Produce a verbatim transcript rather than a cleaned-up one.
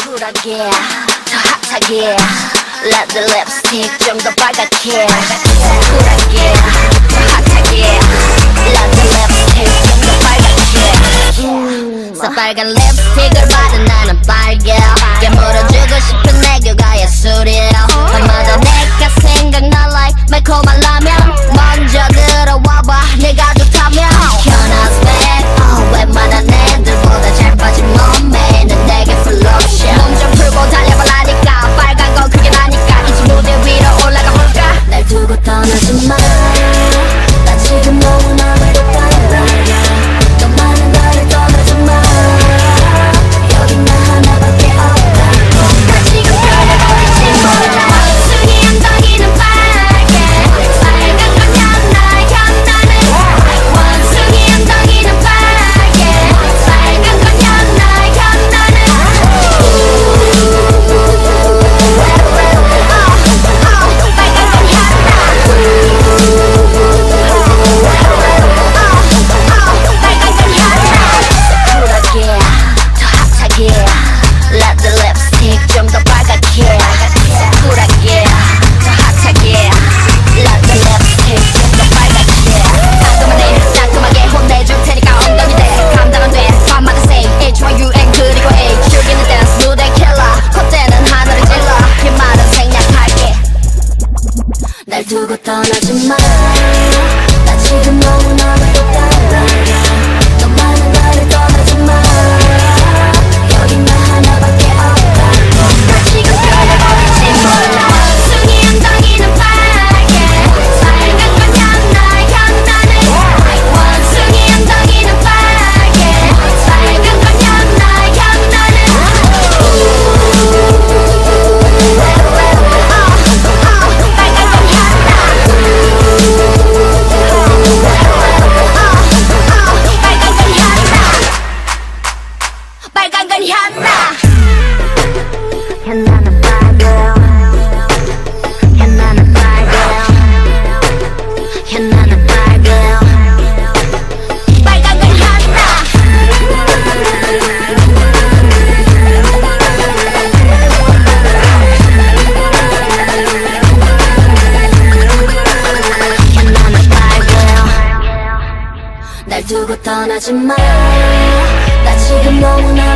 쿨하게 더 핫하게 Let the lipstick 좀 더 빨갛게 쿨하게 더 핫하게 Let the lipstick 좀 더 빨갛게 음. 새빨간 립스틱을 받은 나는 빨개 깨물어주고 싶은 애교가 예술이야 밤마다 내가 생각나 like 매콤한 라면 먼저 들어와봐 내가 좋다면 현아's back oh, 웬만한 애들보다 잘 빠진 몸매는 내게 full option 몸 좀 풀고 달려볼라니까 빨간 건 그게 나니까 이제 무대 위로 올라가 볼까 날 두고 떠나지 마 나 지금 너무나 외롭단 말이야 너 많은 나를 떠나지 마 여기 나 하나밖에 없다 나 지금 별에 보이지 몰라 원숭이 엉덩이는 빨개 빨간 건 향나 향나는 원숭이 엉덩이는 빨개 빨간 건 향나 향나는 빨간 건 Let the lipstick 좀 더 빨갛게 쿨하게 더 핫하게 Let the lipstick 좀 더 빨갛게 깔끔하네 따끔하게 혼내줄 테니까 엉덩이 대 감당 안 돼 밤마다 say H Y U N 그리고 A 즐기는 댄스 무대 킬러 콧대는 하늘을 찔러 이 말은 생략할게 날 두고 떠나지 마 나 지금 너무나 외롭단 말이야 너 많은 나를 떠나지 마 여기 나 하나밖에 없다 나 지금 별에 보이지 몰라 원숭이 엉덩이는 빨개 빨간 건 향나 향나는 원숭이 엉덩이는 빨개 빨간 건 향나 향나는 빨간 건 향나 빨간 건 향나 향나는 빨개요 향나는 빨개요 향나는 빨개요 빨간 건 향나 향나는 빨개요 날 두고 떠나지 마 나 지금 너무나